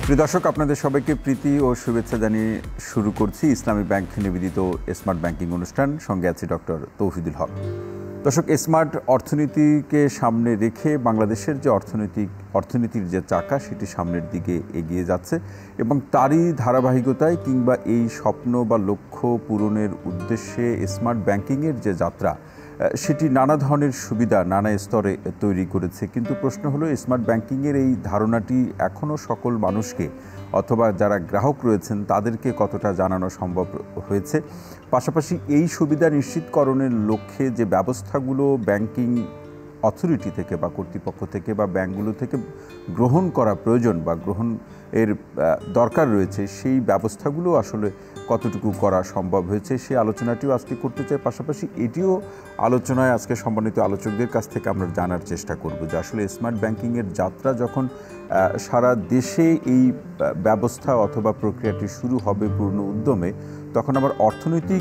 প্রিয় দর্শক, আপনাদের সবাইকে প্রীতি ও শুভেচ্ছা জানিয়ে শুরু করছি ইসলামী ব্যাংক নিবেদিত স্মার্ট ব্যাংকিং অনুষ্ঠান। সঙ্গে আছি ডক্টর তৌহিদুল হক। দর্শক, স্মার্ট অর্থনীতিকে সামনে রেখে বাংলাদেশের যে অর্থনীতির যে চাকা সেটি সামনের দিকে এগিয়ে যাচ্ছে এবং তারই ধারাবাহিকতায় কিংবা এই স্বপ্ন বা লক্ষ্য পূরণের উদ্দেশ্যে স্মার্ট ব্যাংকিংয়ের যে যাত্রা সেটি নানা ধরনের সুবিধা নানা স্তরে তৈরি করেছে। কিন্তু প্রশ্ন হলো, স্মার্ট ব্যাংকিংয়ের এই ধারণাটি এখনও সকল মানুষকে অথবা যারা গ্রাহক রয়েছেন তাদেরকে কতটা জানানো সম্ভব হয়েছে। পাশাপাশি এই সুবিধা নিশ্চিতকরণের লক্ষ্যে যে ব্যবস্থাগুলো ব্যাংকিং অথরিটি থেকে বা কর্তৃপক্ষ থেকে বা ব্যাংকগুলো থেকে গ্রহণ করা প্রয়োজন বা গ্রহণের দরকার রয়েছে, সেই ব্যবস্থাগুলো আসলে কতটুকু করা সম্ভব হয়েছে সেই আলোচনাটিও আজকে করতে চাই। পাশাপাশি এটিও আলোচনায় আজকে সম্মানিত আলোচকদের কাছ থেকে আমরা জানার চেষ্টা করব যে আসলে স্মার্ট ব্যাংকিংয়ের যাত্রা যখন সারা দেশে এই ব্যবস্থা অথবা প্রক্রিয়াটি শুরু হবে পূর্ণ উদ্যমে, তখন আবার অর্থনৈতিক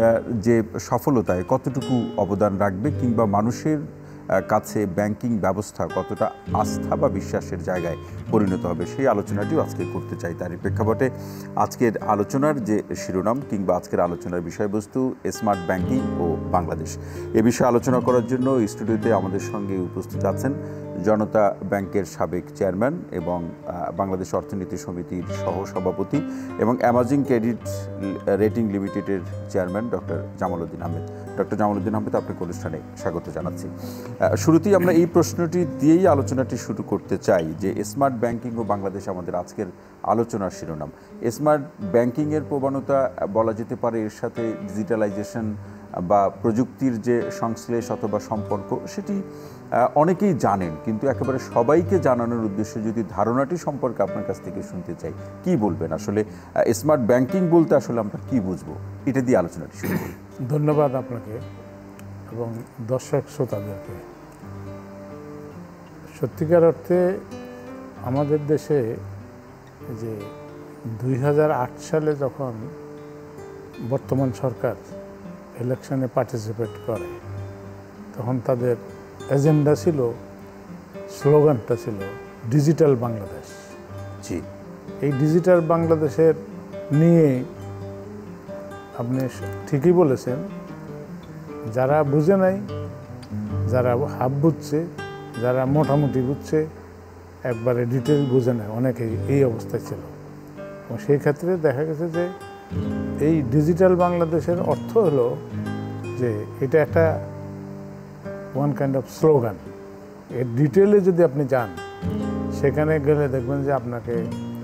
যে সফলতায় কতটুকু অবদান রাখবে কিংবা মানুষের কাছে ব্যাংকিং ব্যবস্থা কতটা আস্থা বা বিশ্বাসের জায়গায় পরিণত হবে সেই আলোচনাটিও আজকে করতে চাই। তারই প্রেক্ষাপটে আজকের আলোচনার যে শিরোনাম কিংবা আজকের আলোচনার বিষয়বস্তু স্মার্ট ব্যাংকিং ও বাংলাদেশ। এ বিষয়ে আলোচনা করার জন্য স্টুডিওতে আমাদের সঙ্গে উপস্থিত আছেন জনতা ব্যাংকের সাবেক চেয়ারম্যান এবং বাংলাদেশ অর্থনীতি সমিতির সহসভাপতি এবং অ্যামাজিং ক্রেডিট রেটিং লিমিটেডের chairman doctor Jamal Uddin Ahmed. Doctor Jamal Uddin Ahmed, আপনাকে অনুষ্ঠানে স্বাগত জানাচ্ছি। শুরুতেই আমরা এই প্রশ্নটি দিয়েই আলোচনাটি শুরু করতে চাই যে স্মার্ট ব্যাংকিং ও বাংলাদেশ আমাদের আজকের আলোচনার শিরোনাম। স্মার্ট ব্যাংকিংয়ের প্রবণতা বলা যেতে পারে, এর সাথে ডিজিটালাইজেশন বা প্রযুক্তির যে সংশ্লেষ অথবা সম্পর্ক সেটি অনেকেই জানেন, কিন্তু একেবারে সবাইকে জানানোর উদ্দেশ্যে যদি ধারণাটি সম্পর্কে আপনার কাছ থেকে শুনতে চাই, কি বলবেন আসলে স্মার্ট ব্যাংকিং বলতে আসলে আমরা কি বুঝবো, এটা দিয়ে আলোচনাটি শুরু করি। ধন্যবাদ আপনাকে এবং দর্শক শ্রোতাদেরকে। সত্যিকার অর্থে আমাদের দেশে যে 2008 সালে যখন বর্তমান সরকার ইলেকশনে পার্টিসিপেট করে, তখন তাদের এজেন্ডা ছিল, স্লোগানটা ছিল ডিজিটাল বাংলাদেশ। জি, এই ডিজিটাল বাংলাদেশের নিয়ে আপনি ঠিকই বলেছেন, যারা বুঝে নাই, যারা হাফ বুঝছে, যারা মোটামুটি বুঝছে, একবারে ডিটেল বুঝে নেয়, অনেকেই এই অবস্থায় ছিল। এবং সেই ক্ষেত্রে দেখা গেছে যে এই ডিজিটাল বাংলাদেশের অর্থ হলো যে এটা একটা ওয়ান কাইন্ড অফ স্লোগান। এর ডিটেলে যদি আপনি যান, সেখানে গেলে দেখবেন যে আপনাকে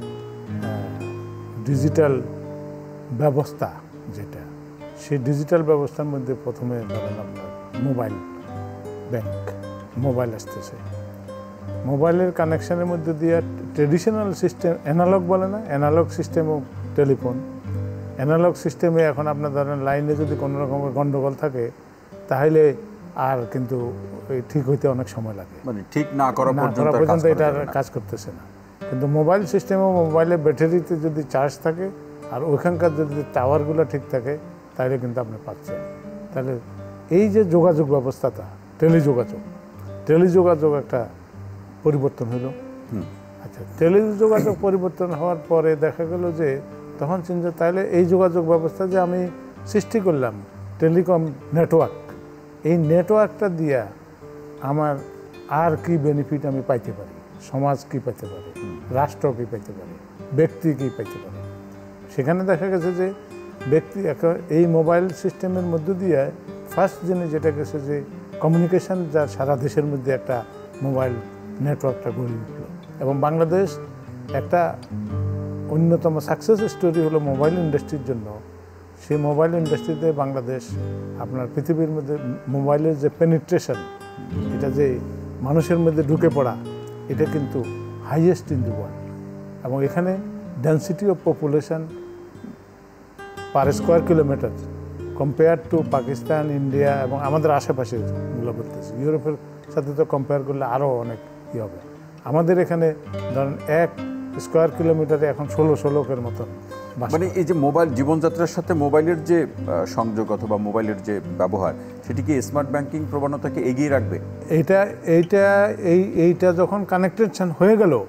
ডিজিটাল ব্যবস্থা যেটা, সেই ডিজিটাল ব্যবস্থার মধ্যে প্রথমে ধরেন আপনার মোবাইল ব্যাংক, মোবাইল আসতেছে। মোবাইলের কানেকশানের মধ্যে দিয়ে ট্রেডিশনাল সিস্টেম, অ্যানালগ বলে না, অ্যানালগ সিস্টেম ও টেলিফোন। অ্যানালগ সিস্টেমে এখন আপনার ধরেন লাইনে যদি কোনো রকমের গণ্ডগোল থাকে, তাহলে আর কিন্তু ঠিক হইতে অনেক সময় লাগে, মানে ঠিক না করা পর্যন্ত এটা কাজ করতেছে না। কিন্তু মোবাইল সিস্টেমে মোবাইলের ব্যাটারিতে যদি চার্জ থাকে আর ওইখানকার যদি টাওয়ারগুলো ঠিক থাকে, তাহলে কিন্তু আপনি পাচ্ছেন। তাহলে এই যে যোগাযোগ ব্যবস্থাটা, টেলিযোগাযোগ একটা পরিবর্তন হলো। আচ্ছা, টেলিযোগাযোগ পরিবর্তন হওয়ার পরে দেখা গেল যে তখন চিন্তা, তাহলে এই যোগাযোগ ব্যবস্থা যে আমি সৃষ্টি করলাম, টেলিকম নেটওয়ার্ক, এই নেটওয়ার্কটা দিয়া আমার আর কি বেনিফিট আমি পাইতে পারি, সমাজ কি পাইতে পারে, রাষ্ট্র কি পাইতে পারে, ব্যক্তি কি পাইতে পারে। সেখানে দেখা গেছে যে ব্যক্তি এই মোবাইল সিস্টেমের মধ্য দিয়ে ফার্স্ট জিনিস যেটা গেছে যে কমিউনিকেশন, যা সারা দেশের মধ্যে একটা মোবাইল নেটওয়ার্কটা গড়ে উঠল। এবং বাংলাদেশ একটা অন্যতম সাকসেস স্টোরি হলো মোবাইল ইন্ডাস্ট্রির জন্য। সেই মোবাইল ইন্ডাস্ট্রিতে বাংলাদেশ আপনার পৃথিবীর মধ্যে মোবাইলের যে পেনিট্রেশন, এটা যে মানুষের মধ্যে ঢুকে পড়া, এটা কিন্তু হাইয়েস্ট ইন দি ওয়ার্ল্ড। এবং এখানে density of population per square kilometre compare to Pakistan, India এবং আমাদের আশেপাশেগুলো বলতেছি, ইউরোপের সাথে তো কম্পেয়ার করলে আরও অনেক হবে। আমাদের এখানে ধরেন 1 স্কোয়ার কিলোমিটারে এখন 16 লোকের মতন। মানে এই যে মোবাইল জীবনযাত্রার সাথে মোবাইলের যে সংযোগ অথবা মোবাইলের যে ব্যবহার, সেটি কি স্মার্ট ব্যাংকিং প্রবণতাকে এগিয়ে রাখবে? এইটা যখন কানেক্টেশন হয়ে গেল,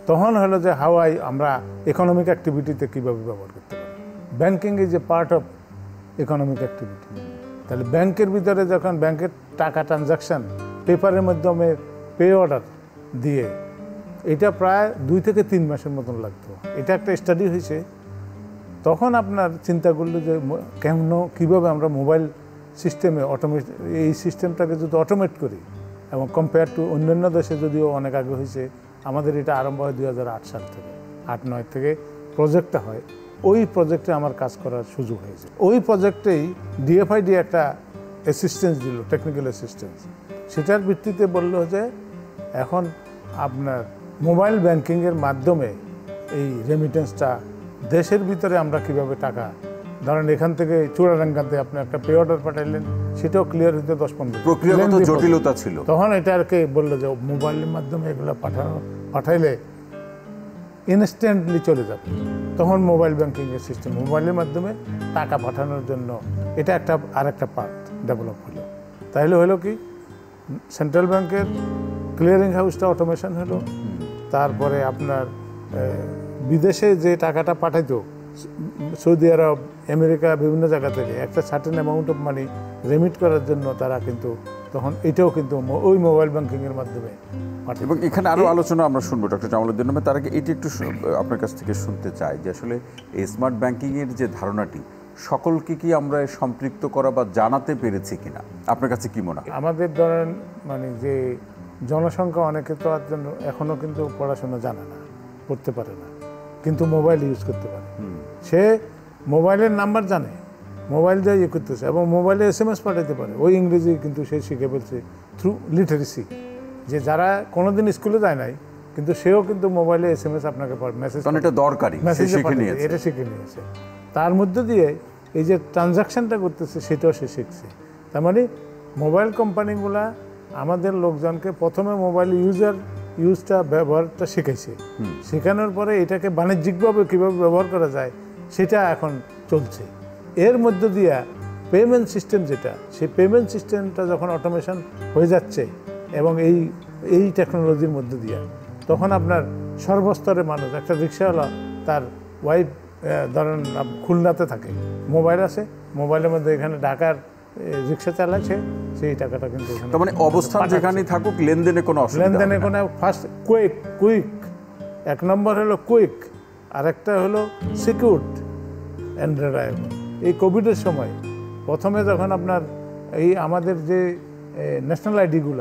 তখন হলো যে হাওয়াই আমরা ইকোনমিক অ্যাক্টিভিটিতে কীভাবে ব্যবহার করতে পারি। Banking is a part of economic activity. তাহলে ব্যাংকের ভিতরে যখন ব্যাংকের টাকা ট্রানজাকশান পেপারের মাধ্যমে পে অর্ডার দিয়ে, এটা প্রায় 2 থেকে 3 মাসের মতন লাগতো। এটা একটা স্টাডি হয়েছে। তখন আপনার চিন্তা করলো যে কীভাবে আমরা মোবাইল সিস্টেমে এই সিস্টেমটাকে যদি অটোমেট করি, এবং কম্পেয়ার টু অন্যান্য দেশে যদিও অনেক আগে হয়েছে, আমাদের এটা আরম্ভ হয় 2008 সাল থেকে, 8-9 থেকে প্রজেক্টটা হয়। ওই প্রজেক্টে আমার কাজ করার সুযোগ হয়েছে। ওই প্রজেক্টেই ডিএফআইডি একটা অ্যাসিস্ট্যান্স দিল, টেকনিক্যাল অ্যাসিস্ট্যান্স। সেটার ভিত্তিতে বললো যে এখন আপনার মোবাইল ব্যাংকিংয়ের মাধ্যমে এই রেমিটেন্সটা দেশের ভিতরে আমরা কিভাবে টাকা, ধরেন এখান থেকে চূড়াডাঙ্গাতে আপনি একটা পে অর্ডার পাঠাইলেন, সেটাও ক্লিয়ার হতে 10-15 প্রক্রিয়াগত জটিলতা ছিল। তখন এটাকে বললো যে মোবাইলের মাধ্যমে এগুলো পাঠাইলে ইনস্ট্যান্টলি চলে যাবে। তখন মোবাইল ব্যাংকিংয়ের সিস্টেম, মোবাইলের মাধ্যমে টাকা পাঠানোর জন্য এটা আরেকটা পার্ট ডেভেলপ হলো। তাহলে হলো কি, সেন্ট্রাল ব্যাংকের ক্লিয়ারিং হাউসটা অটোমেশন হলো। তারপরে আপনার বিদেশে যে টাকাটা পাঠাইতো, সৌদি আরব, আমেরিকা, বিভিন্ন জায়গা থেকে একটা certain amount of money remit করার জন্য তারা কিন্তু তখন এটাও কিন্তু ওই মোবাইল ব্যাংকিংয়ের মাধ্যমে। এবং এখানে আরও আলোচনা আমরা শুনবো ডক্টর জামালউদ্দিন আহমেদ। তার আগে এটি একটু আপনার কাছ থেকে শুনতে চাই যে আসলে এই স্মার্ট ব্যাংকিংয়ের যে ধারণাটি, সকলকে কি আমরা সম্পৃক্ত করা বা জানাতে পেরেছি কিনা, আপনার কাছে কি মনে হয়? আমাদের ধরেন মানে যে জনসংখ্যা অনেকে তো এখনও কিন্তু পড়াশোনা জানে না, পড়তে পারে না, কিন্তু মোবাইল ইউজ করতে পারে। সে মোবাইলের নাম্বার জানে, মোবাইল দিয়ে ইয়ে করতেছে, এবং মোবাইলে SMS পাঠাতে পারে। ওই ইংরেজি কিন্তু সে শিখে ফেলছে থ্রু লিটারেসি। যে যারা কোনোদিন স্কুলে যায় নাই, কিন্তু সেও কিন্তু মোবাইলে SMS আপনাকে মেসেজ, এটা দরকারি, এটা শিখে নিয়েছে। তার মধ্যে দিয়ে এই যে ট্রানজাকশানটা করতেছে সেটাও সে শিখছে। তার মানে মোবাইল কোম্পানিগুলা আমাদের লোকজনকে প্রথমে মোবাইল ইউজটা ব্যবহারটা শিখাইছে। শেখানোর পরে এটাকে বাণিজ্যিকভাবে কীভাবে ব্যবহার করা যায় সেটা এখন চলছে। এর মধ্য দিয়ে পেমেন্ট সিস্টেম যেটা, সেই পেমেন্ট সিস্টেমটা যখন অটোমেশন হয়ে যাচ্ছে এবং এই টেকনোলজির মধ্য দিয়ে, তখন আপনার সর্বস্তরের মানুষ, একটা রিক্সাওয়ালা তার ওয়াইফ ধরেন খুলনাতে থাকে, মোবাইল আছে, মোবাইলের মধ্যে এখানে ঢাকার রিক্সা চালাচ্ছে, সেই টাকাটা কিন্তু তার মানে অবস্থান যেখানেই থাকুক লেনদেনে কোনো ফার্স্ট কুইক, এক নম্বর হলো কুইক, আরেকটা হলো সিকিউরড অ্যান্ড রিলায়েবল। এই কোভিডের সময় প্রথমে যখন আপনার এই আমাদের যে ন্যাশনাল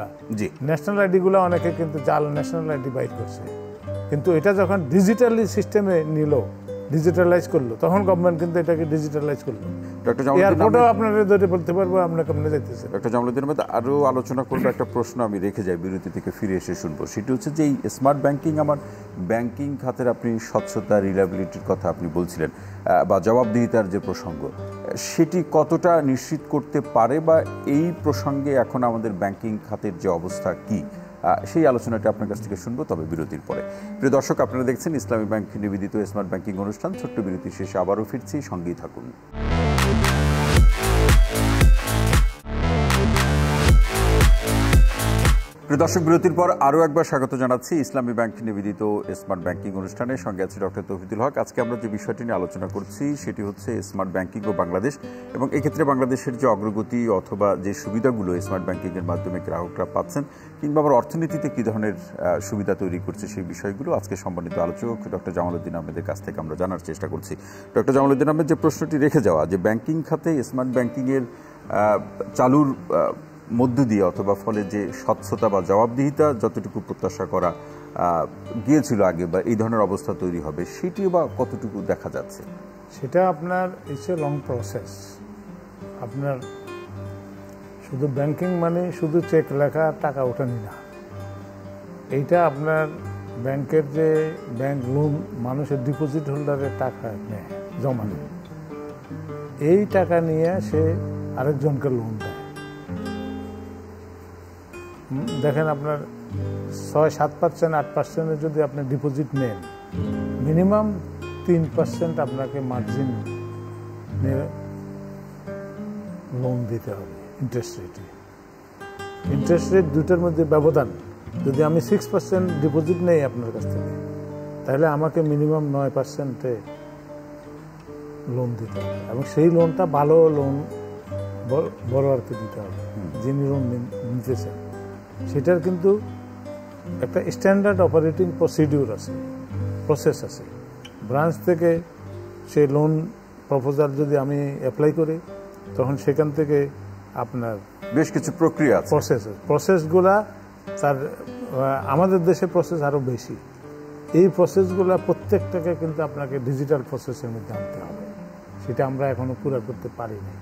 আইডিগুলা অনেকে কিন্তু জাল ন্যাশনাল আইডি বাইর করছে, কিন্তু এটা যখন ডিজিটালি সিস্টেমে নিল, ডিজিটালাইজ করলো, তখন গভর্নমেন্ট কিন্তু এটাকে ডিজিটালাইজ করলো। এয়ারপোর্টও আপনারা ধরে বলতে পারবো আপনার কেমনে যাইতেছে। ডক্টর জামালউদ্দিন আহমেদ, আরও আলোচনা করবো। একটা প্রশ্ন আমি রেখে যাই, বিরতি থেকে ফিরে এসে শুনবো। সেটি হচ্ছে যে এই স্মার্ট ব্যাংকিং, আমার ব্যাংকিং খাতের আপনি স্বচ্ছতা, রিলায়েবিলিটির কথা আপনি বলছিলেন, বা জবাবদিহিতার যে প্রসঙ্গ, সেটি কতটা নিশ্চিত করতে পারে, বা এই প্রসঙ্গে এখন আমাদের ব্যাংকিং খাতের যে অবস্থা কি, সেই আলোচনাটা আপনার কাছ থেকে শুনবো, তবে বিরতির পরে। প্রিয় দর্শক, আপনারা দেখছেন ইসলামী ব্যাংক নিবেদিত স্মার্ট ব্যাংকিং অনুষ্ঠান। ছোট্ট বিরতি শেষে আবারও ফিরছি, সঙ্গেই থাকুন। প্রিয় দর্শক, বিরতির পর আরও একবার স্বাগত জানাচ্ছি ইসলামী ব্যাংক নিবেদিত স্মার্ট ব্যাংকিং অনুষ্ঠানের। সঙ্গে আছে ডক্টর তৌহিদুল হক। আজকে আমরা যে বিষয়টি নিয়ে আলোচনা করছি সেটি হচ্ছে স্মার্ট ব্যাংকিং ও বাংলাদেশ, এবং এক্ষেত্রে বাংলাদেশের যে অগ্রগতি অথবা যে সুবিধাগুলো স্মার্ট ব্যাংকিংয়ের মাধ্যমে গ্রাহকরা পাচ্ছেন, কিংবা আবার অর্থনীতিতে কী ধরনের সুবিধা তৈরি করছে, সেই বিষয়গুলো আজকে সম্মানিত আলোচক ডক্টর জামালউদ্দিন আহমেদের কাছ থেকে আমরা জানার চেষ্টা করছি। ডক্টর জামালউদ্দিন আহমেদ, যে প্রশ্নটি রেখে যাওয়া, যে ব্যাংকিং খাতে স্মার্ট ব্যাংকিংয়ের চালুর মধ্য দিয়ে অথবা ফলে যে স্বচ্ছতা বা জবাবদিহিতা যতটুকু প্রত্যাশা করা গিয়েছিল আগে, বা এই ধরনের অবস্থা তৈরি হবে, সেটিও বা কতটুকু দেখা যাচ্ছে? সেটা আপনার ইটস এ লং প্রসেস। আপনার শুধু ব্যাংকিং মানে শুধু চেক লেখা, টাকা ওঠানি না। এইটা আপনার ব্যাংকের যে ব্যাংক লোন, মানুষের ডিপোজিট হোল্ডারের টাকা নেয়, জমা নেয়, এই টাকা নিয়ে সে আরেকজনকে লোন দেয়। দেখেন আপনার 6-7%, 8% যদি আপনি ডিপোজিট নেন, মিনিমাম 3% আপনাকে মার্জিন লোন দিতে হবে। ইন্টারেস্ট রেট দুটার মধ্যে ব্যবধান, যদি আমি 6% ডিপোজিট নেই আপনার কাছ থেকে, তাহলে আমাকে মিনিমাম 9% লোন দিতে হবে, এবং সেই লোনটা ভালো লোন বড়োয়ারকে দিতে হবে যিনি লোন নিতেছেন। সেটার কিন্তু একটা স্ট্যান্ডার্ড অপারেটিং প্রসিডিউর আছে, প্রসেস আছে। ব্রাঞ্চ থেকে সে লোন প্রপোজাল যদি আমি অ্যাপ্লাই করি, তখন সেখান থেকে আপনার বেশ কিছু প্রক্রিয়া আছে, প্রসেসগুলা তার আমাদের দেশে প্রসেস আরও বেশি। এই প্রসেসগুলা প্রত্যেকটাকে কিন্তু আপনাকে ডিজিটাল প্রসেসের মধ্যে আনতে হবে। সেটা আমরা এখনো পুরো করতে পারি না,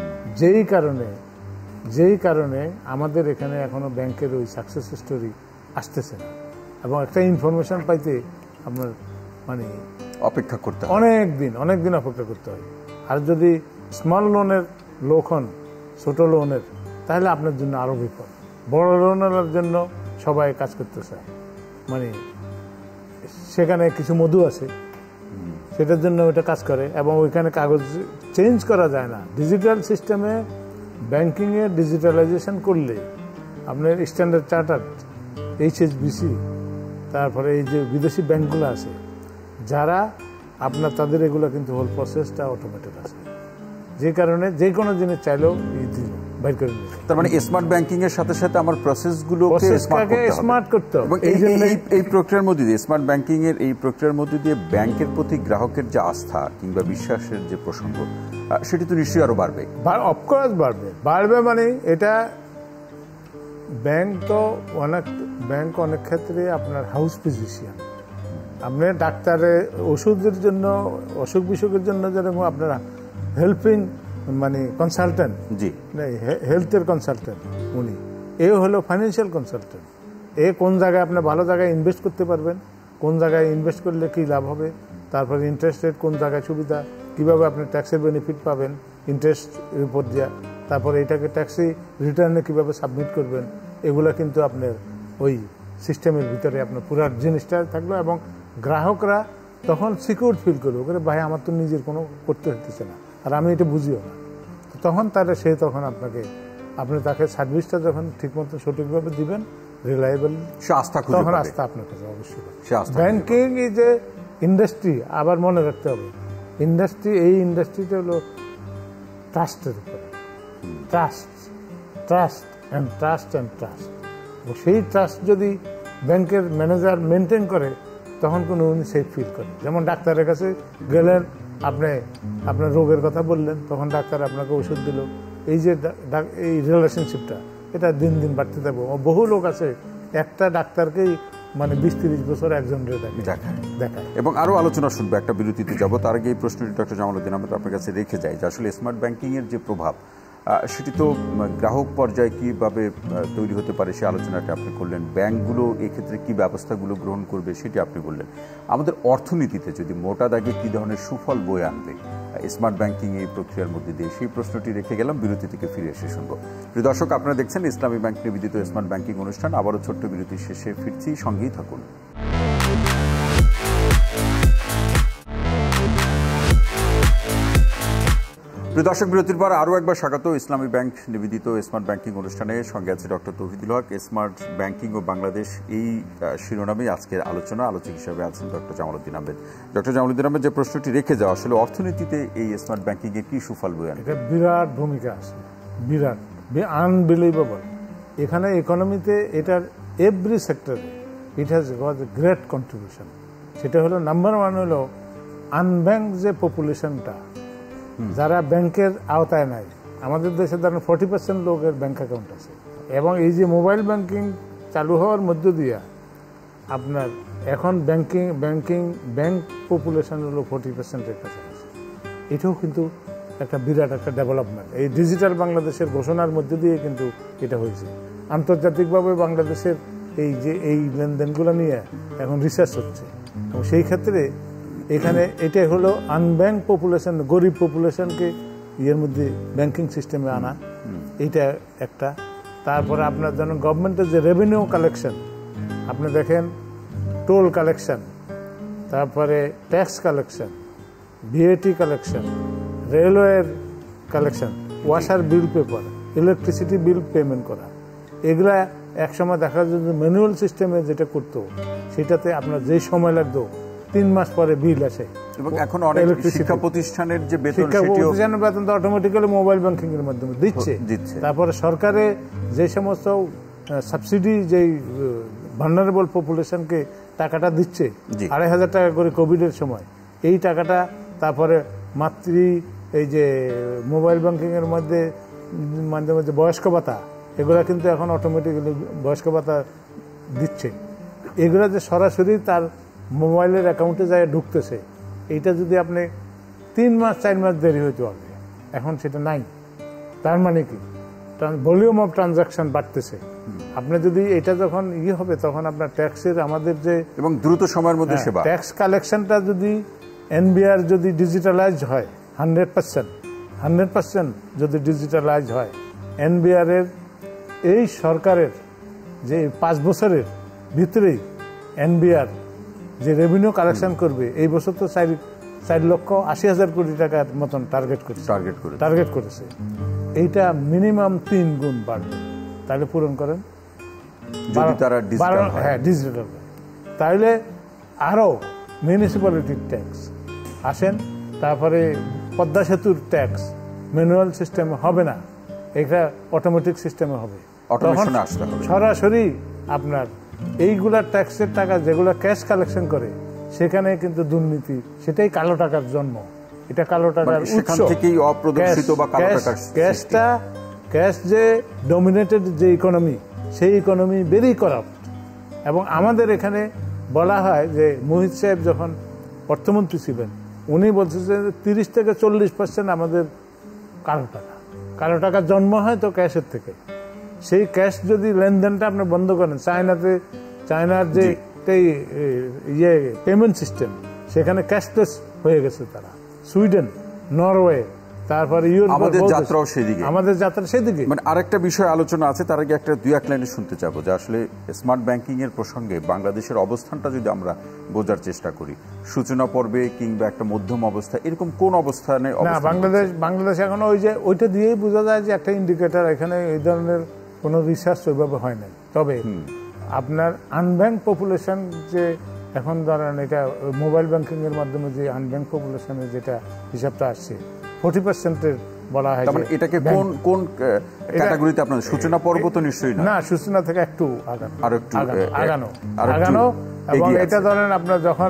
যেই কারণে আমাদের এখানে এখনো ব্যাংকের ওই সাকসেস স্টোরি আসতেছে না, এবং একটা ইনফরমেশন পাইতে আপনার মানে অপেক্ষা করতে অনেক দিন অপেক্ষা করতে হয়। আর যদি স্মল লোনের লোক হন, ছোট লোনের, তাহলে আপনার জন্য আরো বিপদ। বড় লোনের জন্য সবাই কাজ করতে চায়, মানে সেখানে কিছু মধু আছে, সেটার জন্য ওইটা কাজ করে, এবং ওইখানে কাগজ চেঞ্জ করা যায় না। ডিজিটাল সিস্টেমে ব্যাংকিংয়ে ডিজিটালাইজেশন করলে আপনার স্ট্যান্ডার্ড চার্টার্ড, HSBC, তারপরে এই যে বিদেশি ব্যাংকগুলো আছে যারা আপনার, তাদের এগুলো কিন্তু হোল প্রসেসটা অটোমেটেড আছে, যে কারণে যে কোনো জিনিস চাইলেও বাইর করে নিতে। তার মানে স্মার্ট ব্যাংকিং এর সাথে সাথে আমার প্রসেসগুলোকে স্মার্ট করতে হবে। এই প্রক্রিয়ার মধ্যে দিয়ে, স্মার্ট ব্যাংকিং এর এই প্রক্রিয়ার মধ্যে দিয়ে ব্যাংকের প্রতি গ্রাহকের যে আস্থা কিংবা বিশ্বাসের যে প্রসঙ্গ, সেটি তো নিশ্চয়ই আরো বাড়বে। অফকোর্স বাড়বে মানে এটা ব্যাংক অনেক ক্ষেত্রে আপনার হাউস ফিজিশিয়ান। আপনি ডাক্তারের ওষুধের জন্য, অসুখ বিসুখের জন্য যেরকম আপনার হেল্পিং মানে কনসালটেন্ট, জি, হেলথের কনসালটেন্ট উনি, এ হলো ফাইন্যান্সিয়াল কনসালটেন্ট। এ কোন জায়গায় আপনি ভালো জায়গায় ইনভেস্ট করতে পারবেন, কোন জায়গায় ইনভেস্ট করলে কী লাভ হবে, তারপরে ইন্টারেস্ট রেট কোন জায়গায় সুবিধা, কীভাবে আপনি ট্যাক্সের বেনিফিট পাবেন ইন্টারেস্ট রিপোর্ট দেওয়া, তারপরে এটাকে ট্যাক্সি রিটার্নে কীভাবে সাবমিট করবেন, এগুলো কিন্তু আপনার ওই সিস্টেমের ভিতরে আপনার পুরো জিনিসটা থাকলো, এবং গ্রাহকরা তখন সিকিউর ফিল করবে, ওকে ভাই আমার তো নিজের কোনো করতে হতেছে না, আর আমি এটা বুঝিও না। তখন তখন আপনি তাকে সার্ভিসটা যখন ঠিকমতো সঠিকভাবে দিবেন, রিলায়েবল, তখন আস্থা আপনার কাছে অবশ্যই। ব্যাংকিং ইজ এ ইন্ডাস্ট্রি, আবার মনে রাখতে হবে এই ইন্ডাস্ট্রিটা হলো ট্রাস্টের উপরে, ট্রাস্ট অ্যান্ড ট্রাস্ট। সেই ট্রাস্ট যদি ব্যাংকের ম্যানেজার মেনটেন করে, তখন কোনো উনি সেফ ফিল করে। যেমন ডাক্তারের কাছে গেলেন, আপনি আপনার রোগের কথা বললেন, তখন ডাক্তার আপনাকে ওষুধ দিল, এই যে এই রিলেশনশিপটা, এটা দিন দিন বাড়তে থাকবে। বহু লোক আছে একটা ডাক্তারকেই মানে 20-30 বছর একজনের দেখায়। এবং আরো আলোচনা শুনবো, একটা বিরতিতে যাব। তার আগে এই প্রশ্নটি ডক্টর জামালউদ্দিন আহমেদ আপনার কাছে রেখে যাই যে আসলে স্মার্ট ব্যাংকিং এর যে প্রভাব, সেটি তো গ্রাহক পর্যায়ে কীভাবে তৈরি হতে পারে সে আলোচনাটা আপনি করলেন। ব্যাংকগুলো এক্ষেত্রে কী ব্যবস্থাগুলো গ্রহণ করবে সেটি আপনি বললেন। আমাদের অর্থনীতিতে যদি মোটা দাগে কী ধরনের সুফল বয়ে আনবে স্মার্ট ব্যাংকিং এই প্রক্রিয়ার মধ্যে দিয়ে, সেই প্রশ্নটি রেখে গেলাম। বিরতি থেকে ফিরে এসে শুনবো। প্রিয় দর্শক, আপনারা দেখছেন ইসলামী ব্যাংক নিবেদিত স্মার্ট ব্যাংকিং অনুষ্ঠান। আবারও ছোট্ট বিরতির শেষে ফিরছি, সঙ্গেই থাকুন। প্রিয় দর্শক, বিরতির পর আরও একবার স্বাগত ইসলামী ব্যাংক নিবেদিত স্মার্ট ব্যাংকিং অনুষ্ঠানে। সঙ্গে আছে doctor Touhidul Haque. Smart banking ও বাংলাদেশ, এই শিরোনামেই আজকের আলোচনা। আলোচক হিসেবে আছেন ডক্টর জামালউদ্দিন আহমেদ। ডক্টর জামালউদ্দিন আহমেদ, যে প্রশ্নটি রেখে যাওয়া, আসলে অর্থনীতিতে এই স্মার্ট ব্যাংকিং এর কি সুফল বয়ে আনে? এটা বিরাট ভূমিকা আছে, বিরাট, আনবিলিভেবল। এখানে ইকোনমিতে এটার এভরি সেক্টরে it has got a great contribution. সেটা হলো নাম্বার 1 হলো আনব্যাংক যে পপুলেশনটা, যারা ব্যাংকের আওতায় নাই। আমাদের দেশে ধরেন 40% লোকের ব্যাংক অ্যাকাউন্ট আছে, এবং এই যে মোবাইল ব্যাংকিং চালু হওয়ার মধ্য দিয়ে আপনার এখন ব্যাংক পপুলেশন হলো 40%-এর কাছাকাছি। এটাও কিন্তু একটা বিরাট একটা ডেভেলপমেন্ট। এই ডিজিটাল বাংলাদেশের ঘোষণার মধ্যে দিয়ে কিন্তু এটা হয়েছে। আন্তর্জাতিকভাবে বাংলাদেশের এই লেনদেনগুলো নিয়ে এখন রিসার্চ হচ্ছে, এবং সেই ক্ষেত্রে এখানে এটাই হলো আনব্যাংক পপুলেশন, গরিব পপুলেশনকে ইয়ের মধ্যে ব্যাংকিং সিস্টেমে আনা, এইটা একটা। তারপরে আপনার যেমন গভর্নমেন্টের যে রেভিনিউ কালেকশন, আপনি দেখেন টোল কালেকশন, তারপরে ট্যাক্স কালেকশন, VAT কালেকশন, রেলওয়ের কালেকশন, ওয়াসার বিল পে করা, ইলেকট্রিসিটি বিল পেমেন্ট করা, এগুলা একসময় দেখা যায় যে ম্যানুয়াল সিস্টেমে যেটা করতো, সেটাতে আপনার যেই সময় লাগতো 3 মাস পরে বিল আসে। এবং এখন অনেক শিক্ষা প্রতিষ্ঠানের যে বেতন, প্রতিষ্ঠানের বেতন তো অটোমেটিক্যালি মোবাইল ব্যাংকিং এর মাধ্যমে দিচ্ছে। তারপরে সরকারে যে সমস্ত সাবসিডি, যেই ভালনারেবল পপুলেশনকে টাকাটা দিচ্ছে 2,500 টাকা করে কোভিডের সময়, এই টাকাটা, তারপরে এই যে মোবাইল ব্যাংকিং এর মধ্যে মাঝে মাঝে বয়স্ক ভাতা, এগুলা কিন্তু এখন অটোমেটিক্যালি বয়স্ক ভাতা দিচ্ছে। এগুলা যে সরাসরি তার মোবাইলের অ্যাকাউন্টে যায় ঢুকতেছে, এইটা যদি আপনি 3 মাস 4 মাস দেরি হইতে হবে, এখন সেটা নাই। তার মানে কি, ভলিউম অফ ট্রানজাকশন বাড়তেছে। আপনি যদি এটা যখন হবে, তখন আপনার ট্যাক্সের আমাদের যে এবং দ্রুত সময়ের মধ্যে সেবা, ট্যাক্স কালেকশনটা যদি এনবিআর যদি ডিজিটালাইজ হয় 100% যদি ডিজিটালাইজ হয়, এনবিআর এর এই সরকারের যে 5 বছরের ভিতরেই এনবিআর যে রেভিনিউ কালেকশন করবে, এই বছর তো 4,80,000 কোটি টাকার মতন টার্গেট করেছে। এইটা মিনিমাম 3 গুণ বাড়বে। তাহলে পূরণ করেন, ডিজিটাল। তাহলে আরো মিউনিসিপ্যালিটির ট্যাক্স আসেন, তারপরে পদ্মা সেতুর ট্যাক্স ম্যানুয়াল সিস্টেমে হবে না, এটা অটোমেটিক সিস্টেমে হবে। সরাসরি আপনার এইগুলা ট্যাক্সের টাকা যেগুলো ক্যাশ কালেকশন করে, সেখানে কিন্তু দুর্নীতি, সেটাই কালো টাকার জন্ম। এটা কালো টাকার উৎস। ক্যাশ যে ডমিনেটেড যে ইকোনমি, সেই ইকোনমি ভেরি করাপ্ট। এবং আমাদের এখানে বলা হয় যে মোহিত সাহেব যখন অর্থমন্ত্রী ছিলেন, উনি বলছেন 30 থেকে 40% আমাদের কালো টাকার জন্ম হয় তো ক্যাশের থেকে। সেই ক্যাশ যদি লেনদেনটা আপনি বন্ধ করেন, চায়নার যে পেমেন্ট সিস্টেম, সেখানে ক্যাশলেস হয়ে গেছে তারা, সুইডেন, নরওয়ে, তারপরে আমাদের যাত্রা সেদিকে। মানে আরেকটা বিষয় আলোচনা আছে, তার আগে একটা 2-1 লাইনে শুনতে চাবো যে আসলে স্মার্ট ব্যাংকিং এর প্রসঙ্গে বাংলাদেশের অবস্থানটা যদি আমরা বোঝার চেষ্টা করি, সূচনা পর্বে কিংবা একটা মধ্যম অবস্থা, এরকম কোন অবস্থানে? বাংলাদেশ এখন ওইটা দিয়েই বোঝা যায় যে একটা ইন্ডিকেটর। এখানে এই ধরনের কোনো রিসার্চ ওইভাবে হয় নাই। তবে আপনার আনব্যাংক পপুলেশন যে এখন ধরেন, এটা মোবাইল ব্যাংকিং এর মাধ্যমে যে আনব্যাংক পপুলেশনের যেটা হিসাবটা আসছে 40% বলা হয়। এটাকে কোন ক্যাটাগরিতে আপনাদের সূচনা পর্ব? তো নিশ্চয়ই না, সূচনা থেকে একটু আগানো। এবং এটা ধরেন আপনার যখন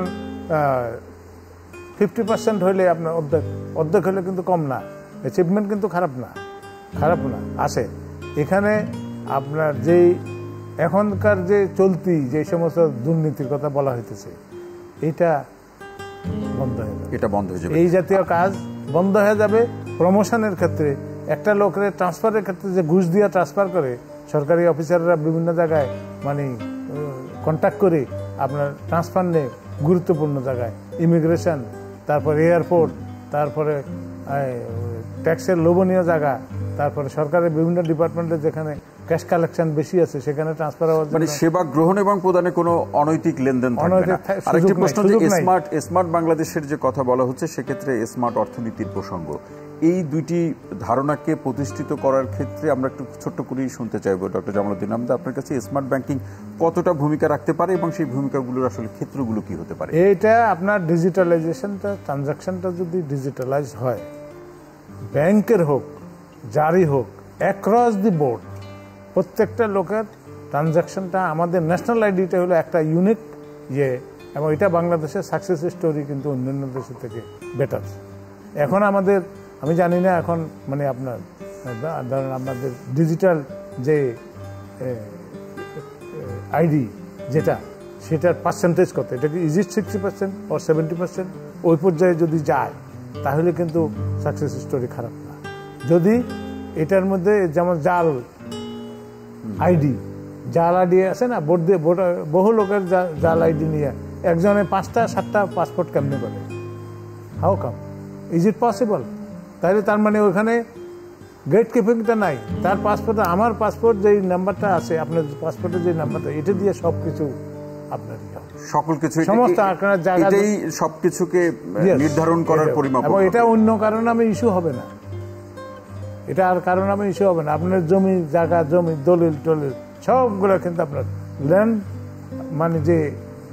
50% হইলে আপনার অর্ধেক হলে কিন্তু কম না, অ্যাচিভমেন্ট কিন্তু খারাপ না আছে এখানে। আপনার যেই এখনকার যে চলতি যে সমস্ত দুর্নীতির কথা বলা হইতেছে, এটা বন্ধ হয়ে যাবে। এই জাতীয় কাজ বন্ধ হয়ে যাবে। প্রমোশনের ক্ষেত্রে একটা লোকের ট্রান্সফারের ক্ষেত্রে যে ঘুষ দিয়ে ট্রান্সফার করে সরকারি অফিসাররা বিভিন্ন জায়গায়, মানে কন্ট্যাক্ট করে আপনার ট্রান্সফার নেই গুরুত্বপূর্ণ জায়গায়, ইমিগ্রেশন, তারপরে এয়ারপোর্ট, তারপরে ট্যাক্সের লোভনীয় জায়গা, তারপরে সরকারের বিভিন্ন ডিপার্টমেন্টে যেখানে ক্যাশ কালেকশন বেশি আছে, সেখানে ট্রান্সফার হওয়ার জন্য, মানে সেবা গ্রহণ এবং প্রদানে কোনো অনৈতিক লেনদেন থাকবে না। আরেকটি প্রশ্ন, যে স্মার্ট বাংলাদেশের যে কথা বলা হচ্ছে, সেক্ষেত্রে স্মার্ট অর্থনীতির প্রসঙ্গ, এই দুইটি ধারণাকে প্রতিষ্ঠিত করার ক্ষেত্রে আমরা একটু ছোট্ট করেই শুনতে চাইবো ডক্টর জামালউদ্দিন আহমেদ, আপনার কাছে স্মার্ট ব্যাংকিং কতটা ভূমিকা রাখতে পারে এবং সেই ভূমিকাগুলোর আসলে ক্ষেত্রগুলো কি হতে পারে? এইটা আপনার ডিজিটালাইজেশনটা, ট্রানজাকশনটা যদি ডিজিটালাইজ হয়, ব্যাংকের হোক জারি হোক, অ্যাক্রস দি বোর্ড প্রত্যেকটা লোকের ট্রানজাকশনটা, আমাদের ন্যাশনাল আইডিটা হলো একটা ইউনিক এবং এটা বাংলাদেশের সাকসেস স্টোরি কিন্তু অন্যান্য দেশের থেকে বেটার। এখন আমাদের, আমি জানি না এখন মানে আপনার ধরেন আপনাদের ডিজিটাল যে আইডি যেটা, সেটার পার্সেন্টেজ কত, এটা কি ইজ ইট 60% or 70%? ওই পর্যায়ে যদি যায় তাহলে কিন্তু সাকসেস স্টোরি খারাপ না। যদি এটার মধ্যে যেমন জাল আইডি আছে না, বহু লোকের জাল আইডি নিয়ে একজনে 5টা-7টা পাসপোর্ট কেমনে করে? How come? Is it possible? তাহলে তার মানে ওখানে গেট কিপিংটা নাই। তার পাসপোর্টে, আমার পাসপোর্ট যেই নাম্বারটা আছে, আপনার পাসপোর্টের যে নাম্বারটা, এটা দিয়ে সবকিছু আপনার সকল কিছু সমস্ত আপনার জায়গাতেই সবকিছুকে নির্ধারণ করার পরিমাপ। এবং এটা অন্য কারণে আমি ইস্যু হবে না, এটা আর কারণ আমি ইস্যু হবে না। আপনার জমি জায়গা, জমি দলিল টলিল সবগুলো কিন্তু আপনার ল্যান্ড, মানে যে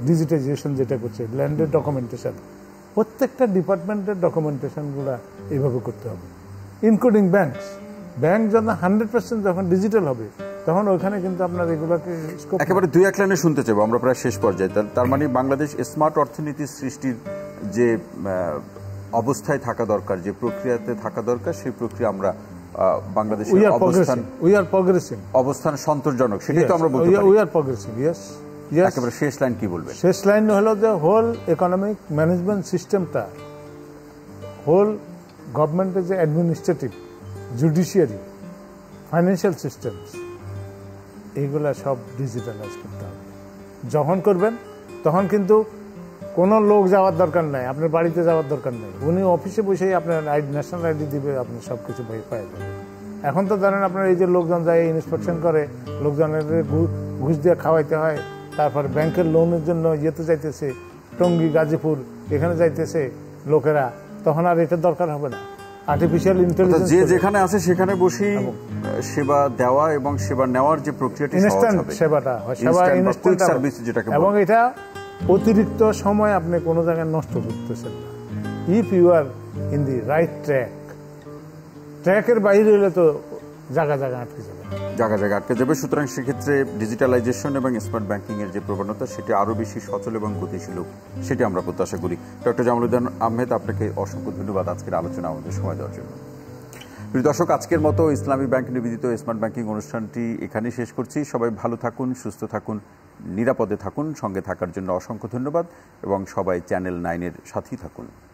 ডিজিটাইজেশন যেটা করছে, ল্যান্ডের ডকুমেন্টেশন, প্রত্যেকটা ডিপার্টমেন্টের ডকুমেন্টেশনগুলো এইভাবে করতে হবে, ইনক্লুডিং ব্যাংকস। ব্যাংক যখন 100% যখন ডিজিটাল হবে, তখন ওইখানে কিন্তু আপনার এগুলোকে একেবারে দুই এক লাইনে শুনতে চাইবো, আমরা প্রায় শেষ পর্যায়ে। তার মানে বাংলাদেশ স্মার্ট অর্থনীতি সৃষ্টির যে অবস্থায় থাকা দরকার, যে প্রক্রিয়াতে থাকা দরকার, সেই প্রক্রিয়া আমরা বাংলাদেশের অবস্থান সন্তোষজনক, সেটাই তো আমরা বলতে পারি। We are progressive, yes. একেবারে শেষ লাইন কি বলবেন? শেষ লাইন হলো যে হোল ইকোনমিক ম্যানেজমেন্ট সিস্টেমটা, হোল গভর্নমেন্টের যে অ্যাডমিনিস্ট্রেটিভ, জুডিশিয়ারি, ফাইন্যান্সিয়াল সিস্টেমস, এইগুলা সব ডিজিটালাইজ করতে হবে। যখন করবেন তখন কিন্তু কোনো লোক যাওয়ার দরকার নাই, আপনার বাড়িতে যাওয়ার দরকার নেই, উনি অফিসে বসেই আপনার ন্যাশনাল আইডি দিবে, আপনি সব কিছু পেয়ে যাবেন। এখন তো ধরেন আপনার এই যে লোকজন যায় ইন্সপেকশন করে, লোকজনের ঘুষ দিয়ে খাওয়াইতে হয়, তারপর ব্যাংকের লোনের জন্য ইয়েতে যাইতেছে, টঙ্গী, গাজীপুর, এখানে যাইতেছে লোকেরা, তখন আর এটা দরকার হবে না। আর্টিফিশিয়াল ইন্টেলিজেন্স যে যেখানে আছে সেখানে বসেই সেবা দেওয়া এবং সেবা নেওয়ার যে প্রক্রিয়াটি সহজ হবে, সেবাটা সেবা ইনস্ট্যান্ট সার্ভিস যেটাকে, এবং এটা অতিরিক্ত সময় আপনি কোনো জায়গায় নষ্ট করতেছেন না। If you are in the right ট্র্যাকের বাইরে হলে তো জায়গা জায়গা আটকে যাবে, জায়গা জায়গা আটকে যাবে। সুতরাং সেক্ষেত্রে ডিজিটালাইজেশন এবং স্মার্ট ব্যাংকিং এর যে প্রবণতা, সেটি আরো বেশি সচল এবং গতিশীল, সেটি আমরা প্রত্যাশা করি। ডক্টর জামালউদ্দিন আহমেদ, আপনাকে অসংখ্য ধন্যবাদ আজকের আলোচনা আমাদের সময় দেওয়ার জন্য। প্রিয় দর্শক, আজকের মতো ইসলামী ব্যাংক নিবেদিত স্মার্ট ব্যাংকিং অনুষ্ঠানটি এখানেই শেষ করছি। সবাই ভালো থাকুন, সুস্থ থাকুন, নিরাপদে থাকুন। সঙ্গে থাকার জন্য অসংখ্য ধন্যবাদ এবং সবাই চ্যানেল 9 এর সাথেই থাকুন।